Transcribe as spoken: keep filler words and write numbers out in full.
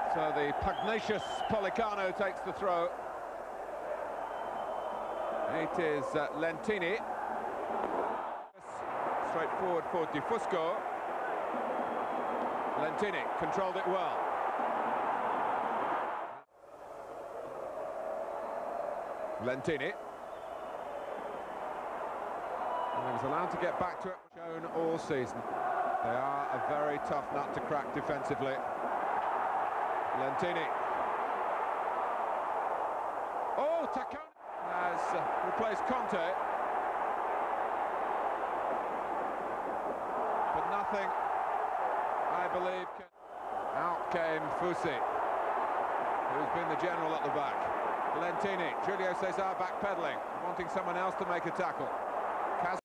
So the pugnacious Pollicano takes the throw. It is uh, Lentini. Straight forward for Di Fusco. Lentini controlled it well. Lentini. And he was allowed to get back to it. Shown all season. They are a very tough nut to crack defensively. Lentini. Oh, Taccone has uh, replaced Conte. But nothing, I believe, can... Out came Fusi, who's been the general at the back. Lentini, Julio Cesar backpedaling, wanting someone else to make a tackle.